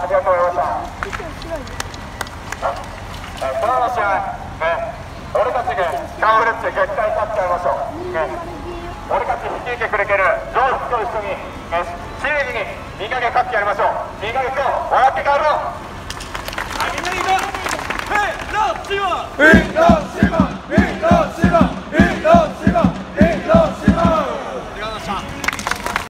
ありがとうございました。この試合、俺たちがカンフレッチで絶対勝ってやりましょう。俺たち率いてくれてる上司と一緒に、正義に2ヶ月勝ってやりましょう。2ヶ月を笑って帰ろう。みんなでいこう。ヘイラーシマ